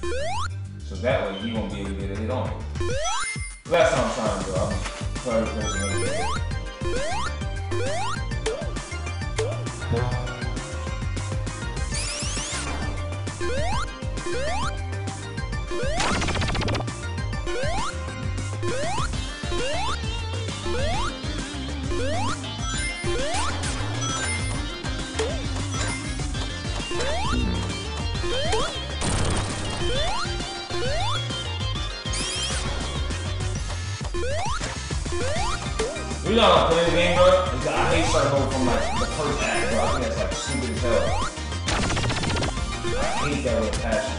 So that way he won't be able to get a hit on me. That's what I'm trying to do. I'm trying to place another hit. You know how I play the game, bro? I hate starting over from like the first act, bro. I think that's like stupid as hell. I hate that with passion.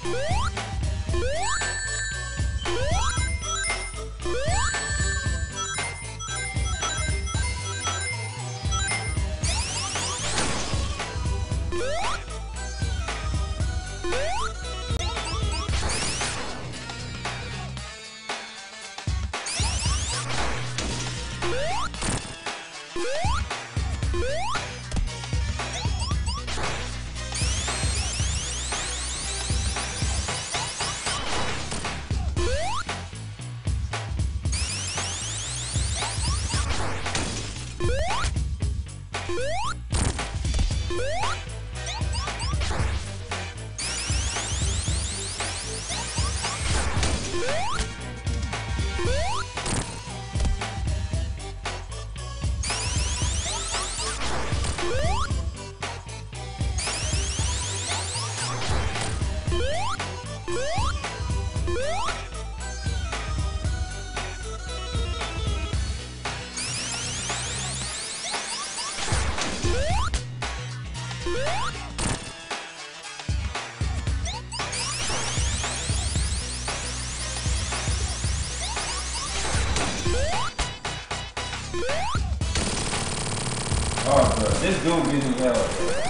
Oh, bro, this dude gives me hell, bro.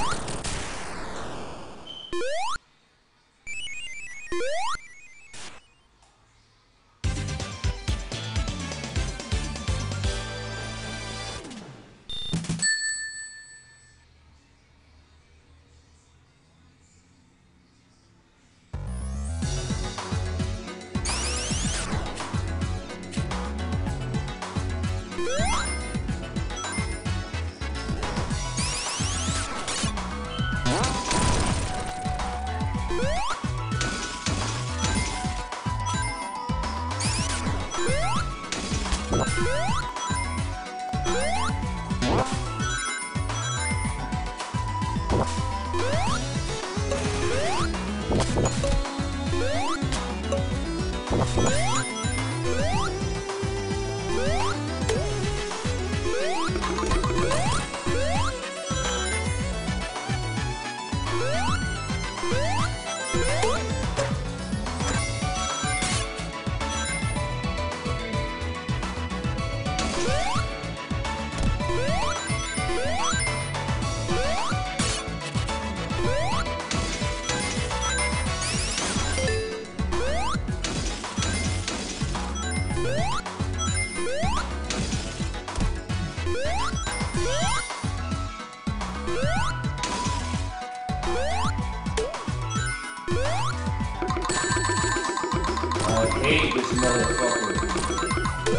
I hate this motherfucker.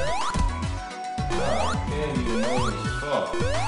God damn, you annoying as fuck.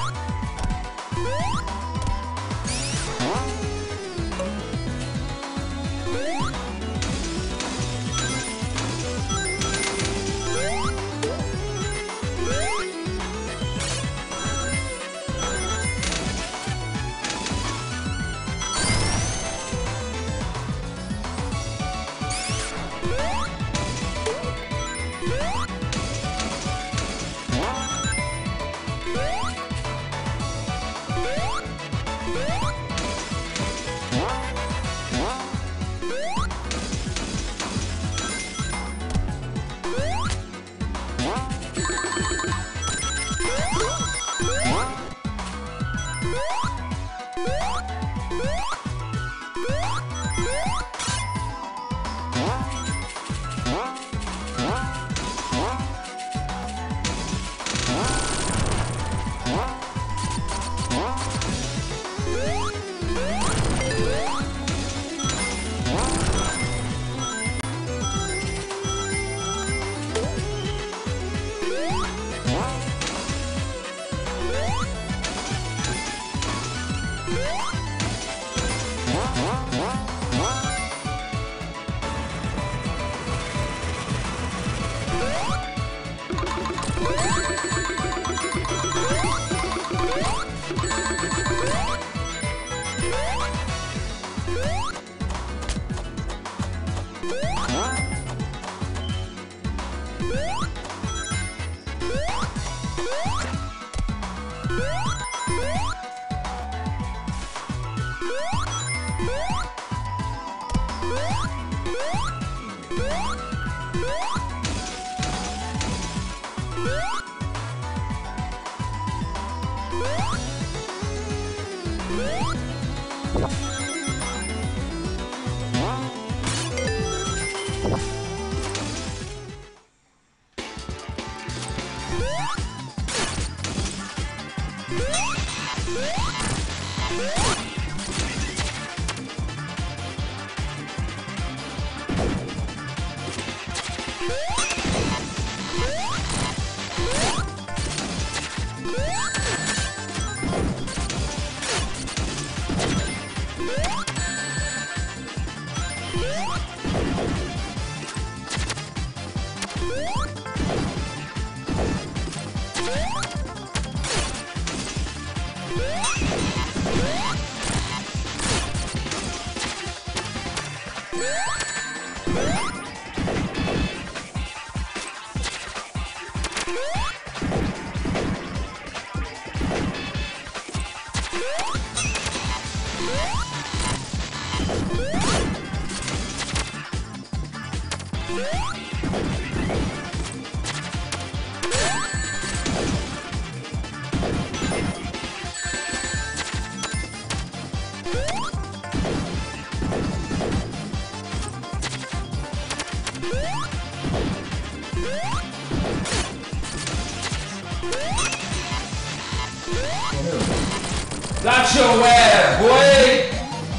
Got your ass, boy!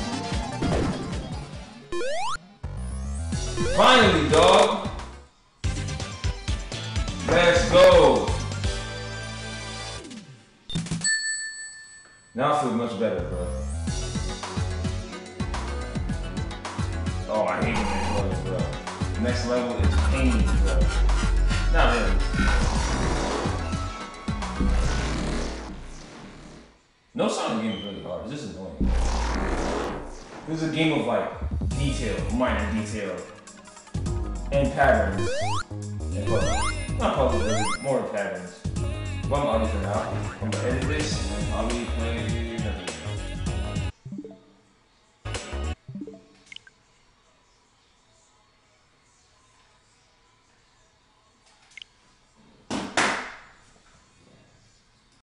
Finally, dog! Let's go! Now I feel much better, bro. Oh, I hate the next level, bro. The next level is pain, bro. Not really. No Sonic game is really hard. This is annoying. This is a game of like detail, minor detail, and patterns. And puzzles. Not puzzles, really, more patterns. But I'm out for now. I'm gonna edit this and I'll be playing